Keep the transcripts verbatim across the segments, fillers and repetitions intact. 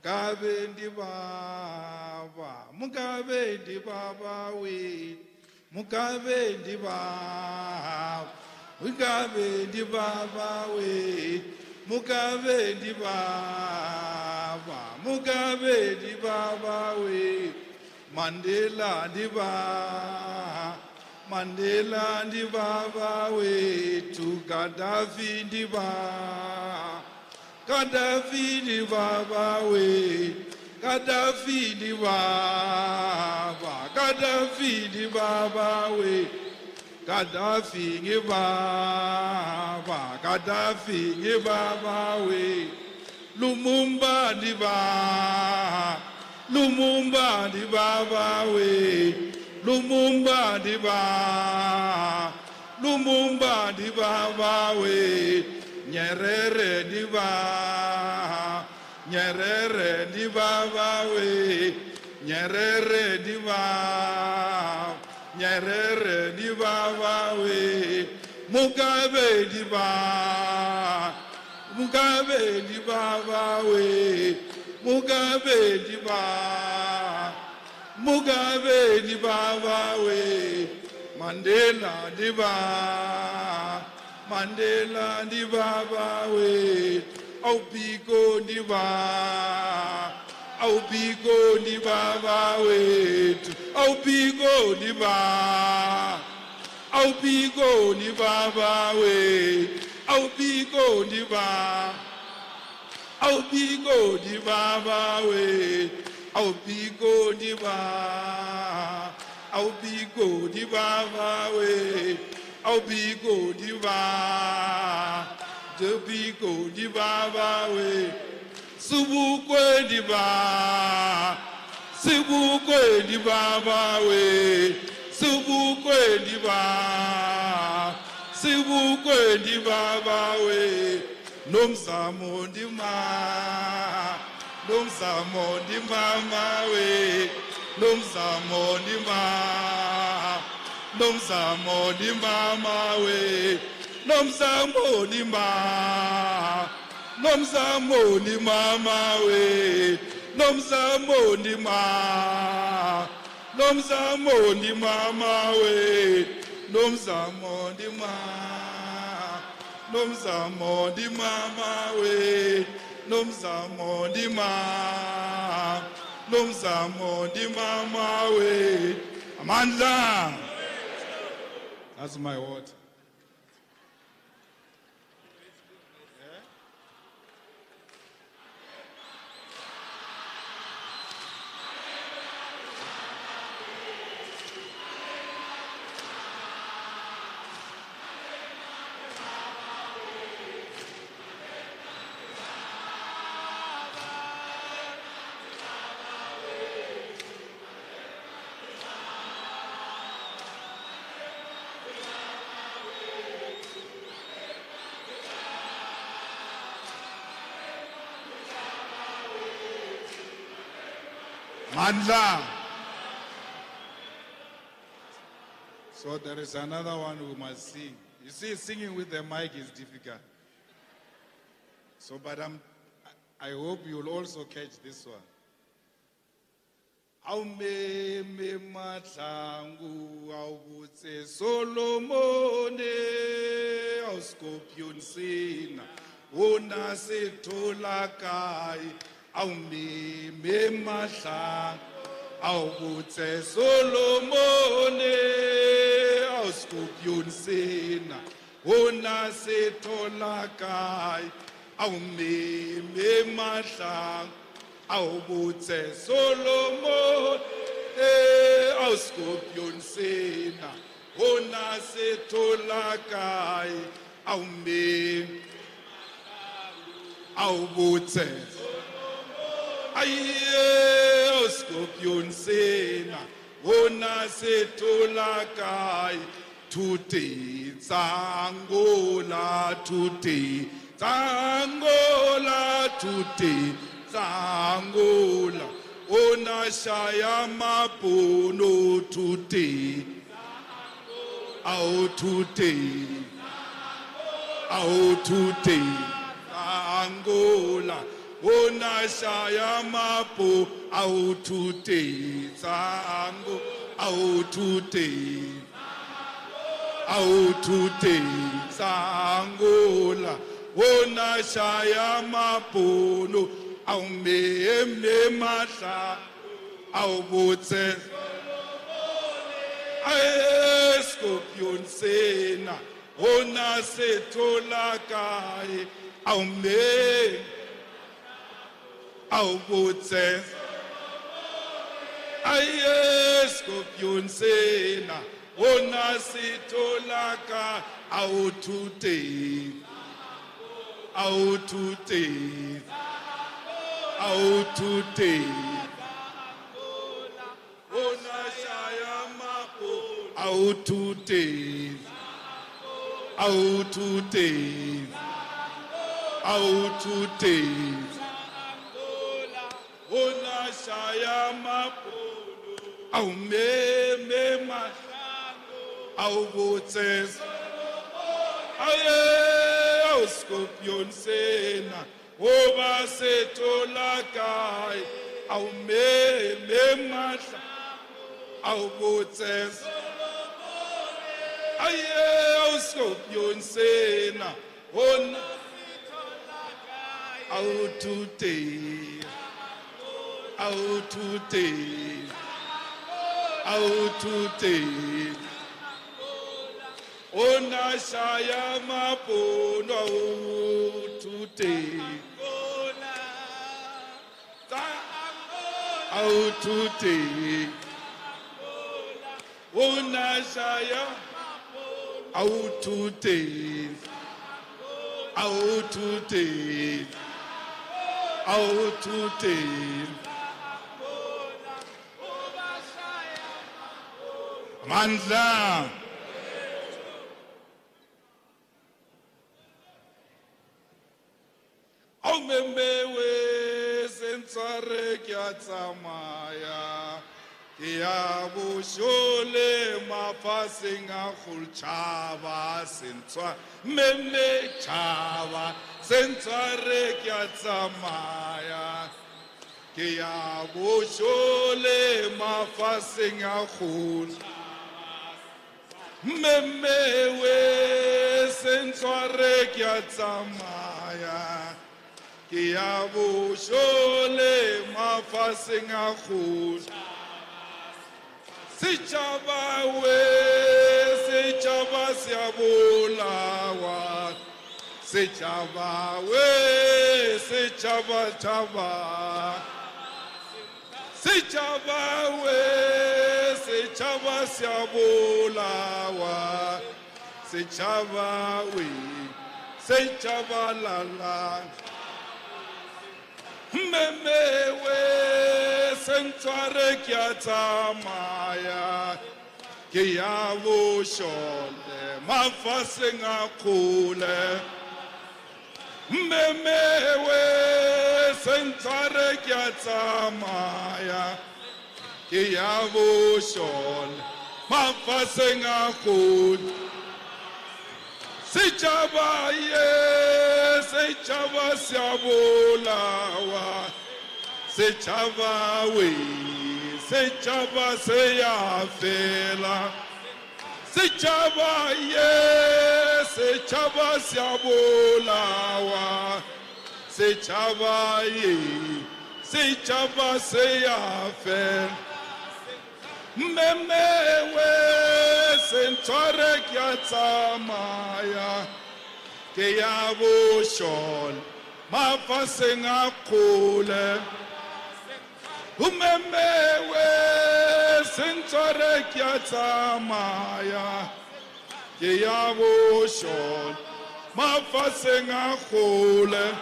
Mugabe ndi baba, Mugabe ndi baba we, Mugabe ndi baba, Mugabe ndi baba we, Mugabe ndi baba, Mugabe ndi baba we, Mandela ndi baba, Mandela ndi baba we, tu Gaddafi ndi baba. Gaddafi di baba we, Gaddafi di baba, Gaddafi di baba we, Gaddafi di baba, Gaddafi di baba we, Lumumba di baba, Lumumba di baba we, Lumumba di baba, Lumumba di baba we. Nyerere di ba, Nyerere di baba we, Nyerere di ba, Nyerere di baba we, Mugabe di ba, Mugabe di baba we, Mugabe di ba, Mugabe di baba we, Mandela di ba. Mandela di baba we, au Biko di ba, au Biko di baba we, au Biko di ba, au Biko di baba we, au Biko di ba, au Biko di baba we, au Biko di ba, au Biko di baba we. Au Biko di ba, de Biko di baba we, Subukwe di ba, Subukwe di baba we, Subukwe di ba, Subukwe di baba we, Nomzamo di ma, Nomzamo di mama we, Nomzamo di ma. Nomzamo di mama we, Nomzamo di ma, Nomzamo di mama we, Nomzamo di ma, Nomzamo di mama we, Nomzamo di ma, Nomzamo di mama we, Nomzamo di ma, Nomzamo di mama we, Amandla. That's my word. Mandla. So there is another one who must sing. You see, singing with the mic is difficult. So, but I'm, I hope you'll also catch this one. Au me me matlangu au butse Solomone au scorpion sina ona se tolakai. Au me me matlang, au butse Solomone, au scorpion sena, ona se tolakai. Au me me matlang, au butse Solomone, au scorpion sena, ona se tolakai. Au me, au butse. Aye, scorpion sena, ona se tolakai, tuti zangola, tuti zangola, tuti zangola, ona shaya mapono, tuti, au tuti, au tuti, zangola. Ona shaya mapo autute zango autute autute zangola ona shaya mapono au me me masha au botse ai scorpion sena ona setola kai au me au botse ai scorpion sena ona setola kai au tute au tute au tute ona shaya mapo au tute au tute au tute ona shaya mapo au me me ma au botses aye au scorpion sena oba setola kai au me me ma au botses aye au scorpion sena on au tute au tute au tute ona shaya mapono au tute au tute ona shaya au tute au tute au tute mandla au memewe sensare kya tsamaya ya bushole mafasinga khulchava senswa meme chava sensare kya tsamaya ya bushole mafasinga khul memewe sensare kya tsamaya ya bushole mafasinga khul Sichaba we, sichaba siabulawa. Sichaba we, sichaba chaba. Sichaba we, sichaba siabulawa. Sichaba we, sichaba lala. Memewe sentware kya tsamaya kya vushole mafasinga khule memewe sentware kya tsamaya kya vushole mafasinga khule sichaba ye sichaba siabulawa sichaba we sichaba seyafela sichaba ye sichaba siabulawa sichaba ye sichaba seyafela memewe sentware kya tsamaya kya vushol mafasinga khule umemewe sentware kya tsamaya kya vushol mafasinga khule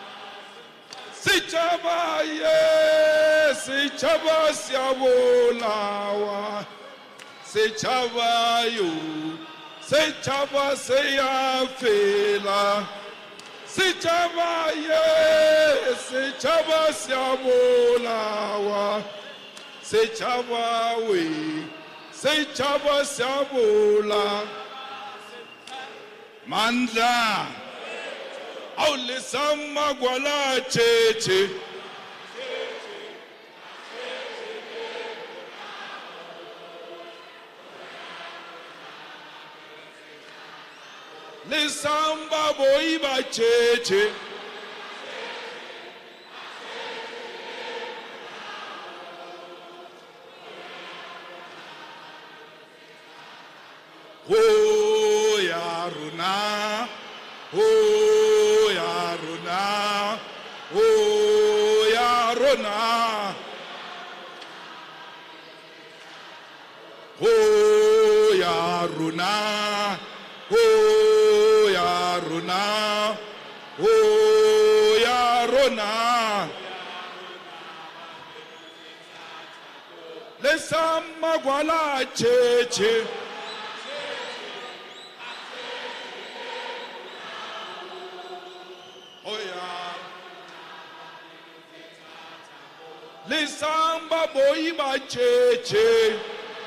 sichaba ye sichaba siabulawa sichaba yo sichaba seyafela sichaba ye sichaba siabulawa sichaba we sichaba siabula mandla Au lisama gwala cheche. Lisamba boiba cheche. Oh ya runa, oh ya runa, oh ya runa, oh ya runa, oh ya runa, oh ya runa. Lesama gwala cheche. Lisamba boiba cheche.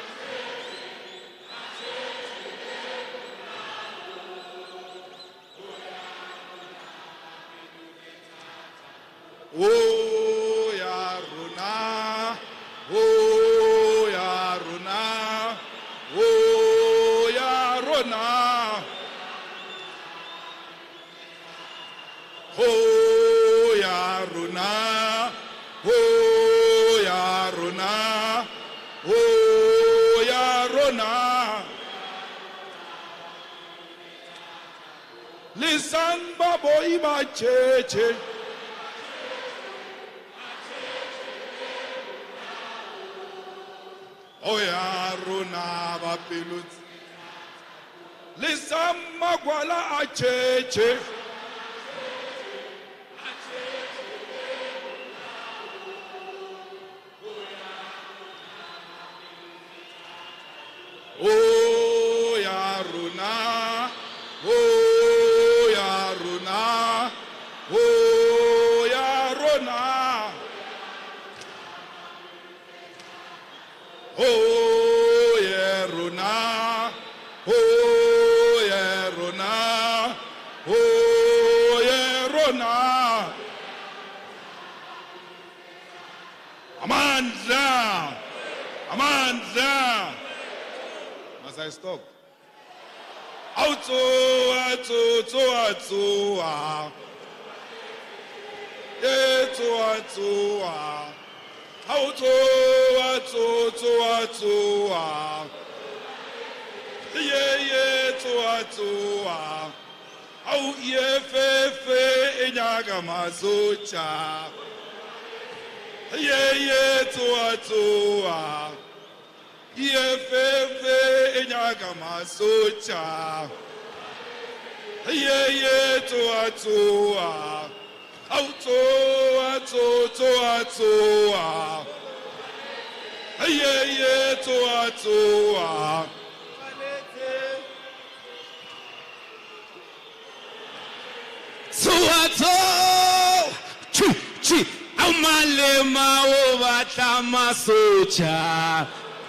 Oh ya runa, oh ya runa, oh ya runa, oh ya runa, oh ya runa, oh ya runa. Lisamba boiba cheche. Oh ya runa bapilut. Lisamba gwala acheche. Oh ya runa, oh ya runa, oh ya runa, oh ya runa, oh ya runa, oh ya runa. Amandla, Amandla. Must I stop? Auto, auto, auto, auto. Auto, auto, auto, auto, auto. Yeah, yeah, auto, auto. Au ye fe fe enyaga mazocha. Yeah, yeah, auto. Yefefe enyaga masocha. Ye ye toa toa. Auto ato toa toa. Ye ye toa toa. Toa toa. Chi chi. Amalema ovata masocha.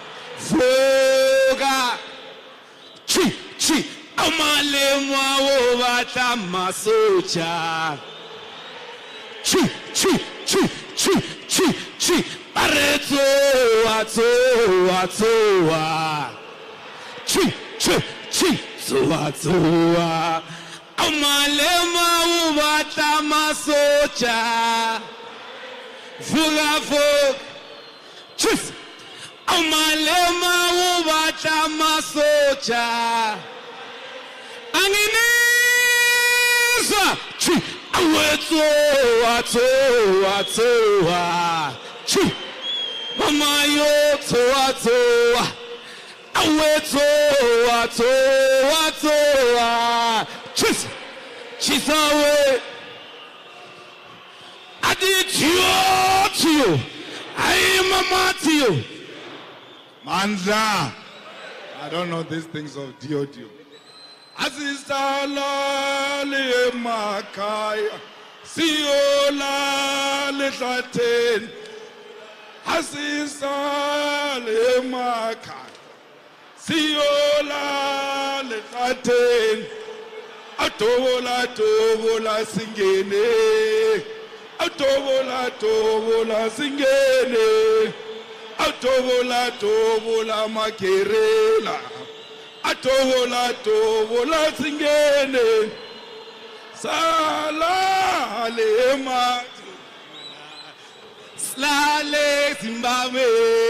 Voga, chi chi, amalema ovata masocha. Chi chi chi chi chi chi, pareto ato ato. Chi chi chi, toa toa. Amalema ovata masocha. Voga voga, chi. Amalema ubata masocha. Anginisa chi aweto ato ato chi mama yo to ato aweto ato ato chi chisawe aditio tio ai mama tio. Mandla. I don't know these things of Diodio. Azizala le makaya. Siola le latin. Azizala le makaya. Siola le latin. Atobola tobola singene. Atobola tobola singene. Atobola tobola makerela. Atobola tobola singene. Sala lema. Slale Zimbabwe.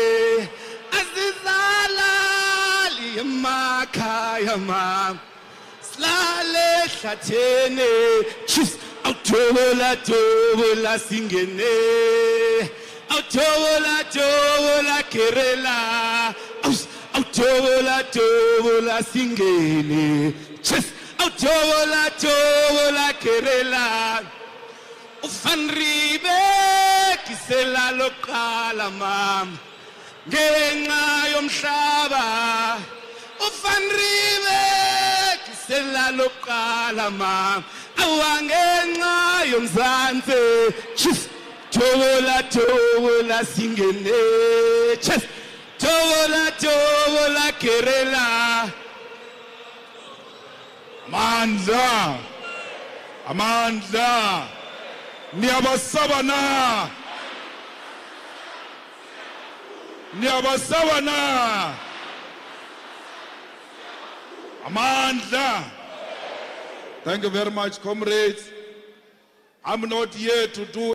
Azizala limakaya mam. Slale Shatene. Chis. Autobola tobola singene. Autobola tobola kerela. Autobola tobola singene. Chis. Autobola tobola kerela. Ufanribe kisela lokala mam. Ngenxa yomhlaba. Ufanribe kisela lokala mam. Awangenxa yomzansi. Chis. Tobola tobola singene. Chis. Tobola tobola kerela. Amandla. Amandla. Niyabasaba na. Niyabasaba na. Amandla. Thank you very much, comrades. I'm not here to do